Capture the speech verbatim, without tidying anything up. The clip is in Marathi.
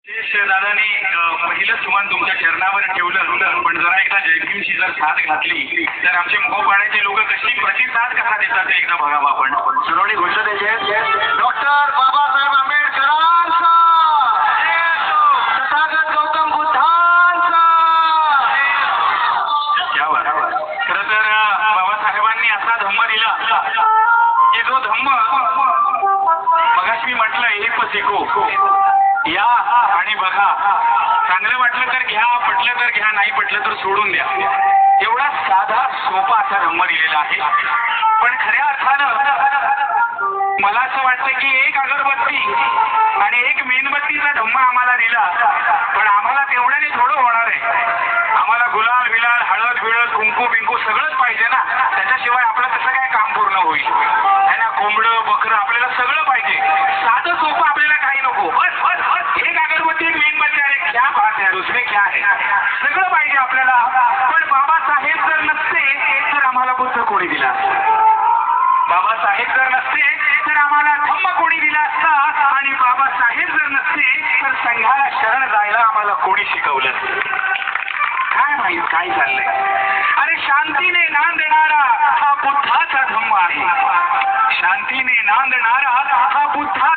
दादानी पहिलं सुमान तुमच्या चरणावर ठेवलं, पण जरा एकदा जयभीमची जर साथ घातली तर आमचे मोहपाण्याचे लोक कशी प्रतिसाद कसा देतात ते एकदा बघावं आपण. सर्वांनी घोषणा द्यायची. डॉक्टर बाबासाहेब आंबेडकरांचा, तथागत गौतम बुद्धांचा. खरं तर बाबासाहेबांनी असा धम्म दिला की जो धम्म मगाशी मी म्हटलं एक शिको या आणि बघा, चांगलं वाटलं तर घ्या, पटलं तर घ्या, नाही पटलं तर सोडून द्या. एवढा साधा सोपा असा धम्म दिलेला आहे. पण खऱ्या अर्थानं मला असं वाटतं की एक अगरबत्ती आणि एक मेणबत्तीचा धम्म आम्हाला दिला, पण आम्हाला तेवढ्याने थोडं होणार आहे. आम्हाला गुलाल बिलाल हळद बिळद कुंकू बिंकू सगळंच पाहिजे ना, त्याच्याशिवाय आपलं कसं काय काम पूर्ण होईल है ना. कोंबडं बकरं आपल्याला सगळं पाहिजे. साधं सोपं आपल्याला काही नको. बस बस बस एक अगरबत्ती एक मेणबत्ती. अरे क्या बात आहे, दुसरे क्या आहे, सगळं पाहिजे आपल्याला. पण बाबासाहेब जर नसते तर आम्हाला बुद्ध कोणी दिला, बाबासाहेब जर नसते तर आम्हाला धम्म कोणी दिला असता, आणि बाबासाहेब जर नसते तर संघाला शरण जायला आम्हाला कोणी शिकवलं. काय माहित काय चाललंय. अरे शांतीने नांदणारा हा बुद्धाचा धम्म आहे. शांतीने नांदणारा हा बुद्धा